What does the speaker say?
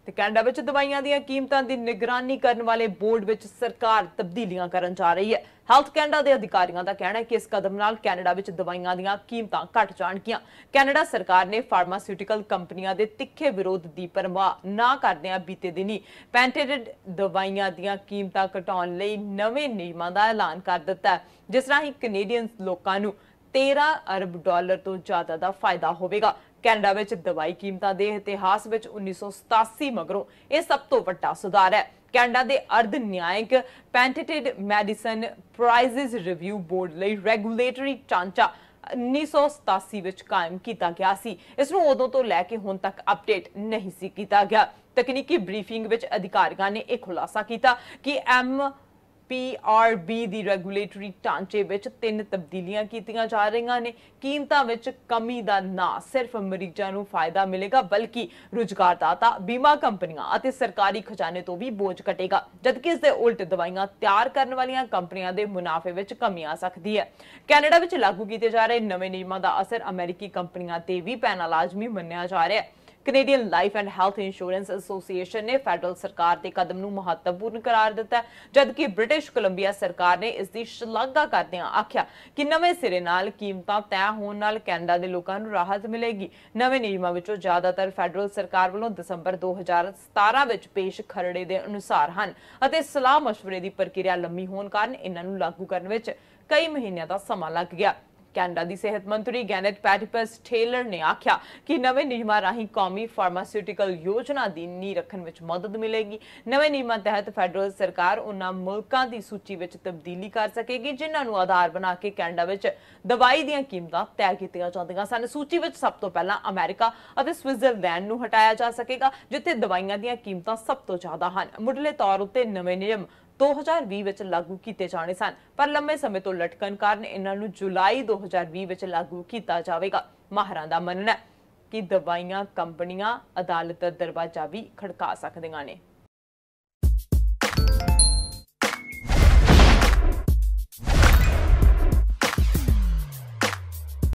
ਤੇ ਕੈਨੇਡਾ ਵਿੱਚ ਦਵਾਈਆਂ ਦੀਆਂ ਕੀਮਤਾਂ ਦੀ ਨਿਗਰਾਨੀ ਕਰਨ ਵਾਲੇ ਬੋਰਡ ਵਿੱਚ ਸਰਕਾਰ ਤਬਦੀਲੀਆਂ ਕਰਨ ਜਾ ਰਹੀ ਹੈ। ਹੈਲਥ ਕੈਨੇਡਾ ਦੇ ਅਧਿਕਾਰੀਆਂ ਦਾ ਕਹਿਣਾ ਹੈ ਕਿ ਇਸ ਕਦਮ ਨਾਲ ਕੈਨੇਡਾ ਵਿੱਚ ਦਵਾਈਆਂ ਦੀਆਂ ਕੀਮਤਾਂ ਘਟ ਜਾਣਗੀਆਂ। ਕੈਨੇਡਾ ਸਰਕਾਰ ਨੇ ਫਾਰਮਾਸਿਊਟੀਕਲ ਕੰਪਨੀਆਂ ਦੇ ਤਿੱਖੇ ਵਿਰੋਧ ਦੀ ਪਰਵਾਹ ਨਾ ਕਰਦਿਆਂ ਬੀਤੇ ਦਿਨੀ ਪੈਂਟੇਟਡ ਦਵਾਈਆਂ ਦੀਆਂ ਕੀਮਤਾਂ ਘਟਾਉਣ ਲਈ ਨਵੇਂ ਨਿਯਮਾਂ ਦਾ ਐਲਾਨ ਕਰ ਦਿੱਤਾ ਹੈ, ਜਿਸ ਰਾਹੀਂ ਕੈਨੇਡੀਅਨ ਲੋਕਾਂ ਨੂੰ 13 ਅਰਬ ਡਾਲਰ ਤੋਂ ਜ਼ਿਆਦਾ ਦਾ ਫਾਇਦਾ ਹੋਵੇਗਾ। ਕੈਨੇਡਾ ਵਿੱਚ ਦਵਾਈ ਕੀਮਤਾਂ ਦੇ ਇਤਿਹਾਸ ਵਿੱਚ 1987 ਮਗਰੋਂ ਇਹ ਸਭ ਤੋਂ ਵੱਡਾ ਸੁਧਾਰ ਹੈ। ਕੈਨੇਡਾ ਦੇ ਅਰਧ ਨਿਆਇਕ patented medicine prices review board ਲਈ ਰੈਗੂਲੇਟਰੀ ਢਾਂਚਾ 1987 ਵਿੱਚ ਕਾਇਮ ਕੀਤਾ ਗਿਆ ਸੀ। ਇਸ ਨੂੰ ਉਦੋਂ ਤੋਂ ਲੈ ਕੇ ਹੁਣ ਤੱਕ ਅਪਡੇਟ ਨਹੀਂ ਸੀ ਕੀਤਾ ਗਿਆ। ਤਕਨੀਕੀ ਬਰੀਫਿੰਗ ਵਿੱਚ ਅਧਿਕਾਰੀਆਂ ਨੇ ਇਹ ਖੁਲਾਸਾ ਕੀਤਾ ਕਿ PRB ਦੀ ਰੈਗੂਲੇਟਰੀ ਢਾਂਚੇ ਵਿੱਚ 3 ਤਬਦੀਲੀਆਂ ਕੀਤੀਆਂ ਜਾ ਰਹੀਆਂ ਨੇ। ਕੀਮਤਾਂ ਵਿੱਚ ਕਮੀ ਦਾ ਨਾ ਸਿਰਫ ਮਰੀਜ਼ਾਂ ਨੂੰ ਫਾਇਦਾ ਮਿਲੇਗਾ, ਬਲਕਿ ਰੁਜ਼ਗਾਰਦਾਤਾ, ਬੀਮਾ ਕੰਪਨੀਆਂ ਅਤੇ ਸਰਕਾਰੀ ਖਜ਼ਾਨੇ ਤੋਂ ਵੀ ਬੋਝ ਘਟੇਗਾ, ਜਦਕਿ ਇਸ ਦੇ ਉਲਟ ਦਵਾਈਆਂ ਤਿਆਰ ਕਰਨ ਵਾਲੀਆਂ ਕੰਪਨੀਆਂ ਦੇ ਮੁਨਾਫੇ ਵਿੱਚ ਕਮੀ ਆ ਸਕਦੀ ਹੈ। ਕੈਨੇਡਾ ਵਿੱਚ ਲਾਗੂ ਕੀਤੇ ਜਾ ਰਹੇ ਨਵੇਂ ਨਿਯਮਾਂ ਦਾ ਅਸਰ ਅਮਰੀਕੀ ਕੰਪਨੀਆਂ ਤੇ ਵੀ ਪੈਣਾ ਲਾਜ਼ਮੀ ਮੰਨਿਆ ਜਾ ਰਿਹਾ ਹੈ। Canadian life and health insurance association ਨੇ ਫੈਡਰਲ ਸਰਕਾਰ ਦੇ ਕਦਮ ਨੂੰ ਮਹੱਤਵਪੂਰਨ ਕਰਾਰ ਦਿੱਤਾ, ਜਦਕਿ ਬ੍ਰਿਟਿਸ਼ ਕੋਲੰਬੀਆ ਸਰਕਾਰ ਨੇ ਇਸ ਦੀ ਸ਼ਲਾਘਾ ਕਰਦਿਆਂ ਆਖਿਆ ਕਿ ਨਵੇਂ ਸਿਰੇ ਨਾਲ ਕੀਮਤਾਂ ਤੈਅ ਹੋਣ ਨਾਲ ਕੈਨੇਡਾ ਦੇ ਲੋਕਾਂ ਨੂੰ ਰਾਹਤ ਮਿਲੇਗੀ। ਨਵੇਂ ਨਿਯਮਾਂ ਵਿੱਚੋਂ ਜ਼ਿਆਦਾਤਰ ਫੈਡਰਲ ਸਰਕਾਰ ਵੱਲੋਂ ਦਸੰਬਰ 2017 ਵਿੱਚ ਪੇਸ਼ ਖਰੜੇ ਦੇ ਅਨੁਸਾਰ ਹਨ ਅਤੇ ਸਲਾਹ ਮਸ਼ਵਰੇ ਦੀ ਪ੍ਰਕਿਰਿਆ ਲੰਮੀ ਹੋਣ ਕਾਰਨ ਇਹਨਾਂ ਨੂੰ ਲਾਗੂ ਕਰਨ ਵਿੱਚ ਕਈ ਮਹੀਨਿਆਂ ਦਾ ਸਮਾਂ ਲੱਗ ਗਿਆ। ਕੈਨੇਡਾ ਦੀ ਸਿਹਤ ਮੰਤਰੀ ਗੈਨੇਟ ਪੈਟਿਪਸ ਟੇਲਰ ਨੇ ਆਖਿਆ ਕਿ ਨਵੇਂ ਨਿਯਮਾਂ ਰਾਹੀਂ ਕੌਮੀ ਫਾਰਮਾਸਿਊਟੀਕਲ ਯੋਜਨਾ ਦੀ ਨੀਂਹ ਰੱਖਣ ਵਿੱਚ ਮਦਦ ਮਿਲੇਗੀ। ਨਵੇਂ ਨਿਯਮਾਂ ਤਹਿਤ ਫੈਡਰਲ ਸਰਕਾਰ ਉਹਨਾਂ ਮੁਲਕਾਂ ਦੀ ਸੂਚੀ ਵਿੱਚ ਤਬਦੀਲੀ ਕਰ ਸਕੇਗੀ ਜਿਨ੍ਹਾਂ ਨੂੰ ਆਧਾਰ ਬਣਾ ਕੇ ਕੈਨੇਡਾ ਵਿੱਚ ਦਵਾਈ ਦੀਆਂ ਕੀਮਤਾਂ ਤੈਅ ਕੀਤੀਆਂ ਜਾਂਦੀਆਂ ਸਨ। ਸੂਚੀ ਵਿੱਚ ਸਭ ਤੋਂ ਪਹਿਲਾਂ ਅਮਰੀਕਾ ਅਤੇ ਸਵਿਟਜ਼ਰਲੈਂਡ ਨੂੰ ਹਟਾਇਆ ਜਾ ਸਕੇਗਾ, ਜਿੱਥੇ ਦਵਾਈਆਂ ਦੀਆਂ ਕੀਮਤਾਂ ਸਭ ਤੋਂ ਜ਼ਿਆਦਾ ਹਨ। ਮੁੱਢਲੇ ਤੌਰ ਉੱਤੇ ਨਵੇਂ ਨਿਯਮ 2020 ਵਿੱਚ ਲਾਗੂ ਕੀਤੇ ਜਾਣੇ ਸਨ, ਪਰ ਲੰਮੇ ਸਮੇਂ ਤੋਂ ਲਟਕਣ ਕਾਰਨ ਇਹਨਾਂ ਨੂੰ ਜੁਲਾਈ 2020 ਵਿੱਚ ਲਾਗੂ ਕੀਤਾ ਜਾਵੇਗਾ। ਮਾਹਰਾਂ ਦਾ ਮੰਨਣਾ ਹੈ ਕਿ ਦਵਾਈਆਂ ਕੰਪਨੀਆਂ ਅਦਾਲਤ ਦਾ ਦਰਵਾਜ਼ਾ ਵੀ ਖੜਕਾ ਸਕਦੀਆਂ ਨੇ।